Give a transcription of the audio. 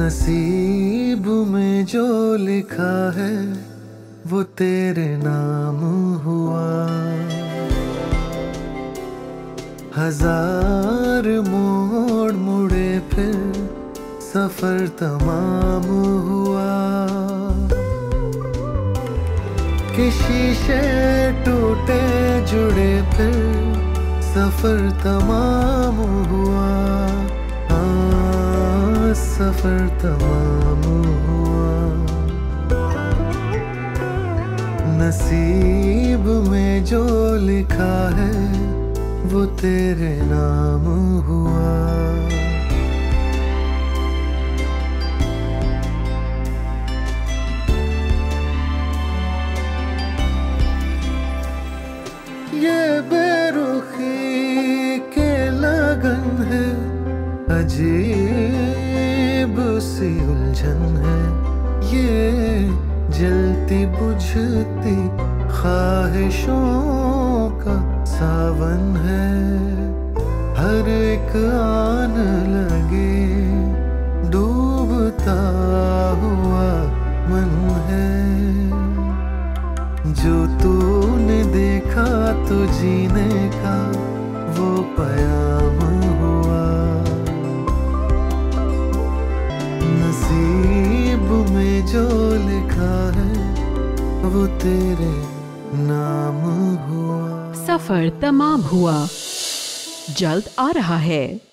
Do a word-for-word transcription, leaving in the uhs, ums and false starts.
नसीब में जो लिखा है वो तेरे नाम हुआ। हजार मोड़ मुड़े फिर सफर तमाम हुआ। कि शीशे टूटे जुड़े फिर सफर तमाम हुआ। हाँ, सफर तमाम हुआ। नसीब में जो लिखा है वो तेरे नाम हुआ। ये बेरुखी के लगन है, अजीब सी उलझन है। ये जलती बुझती ख्वाहिशों का सावन है। हर एक आन लगे डूबता हुआ मन है। जो तूने देखा तो जीने का वो प्याम हुआ। नसीब में जो लिखा है वो तेरे नाम हुआ। सफर तमाम हुआ जल्द आ रहा है।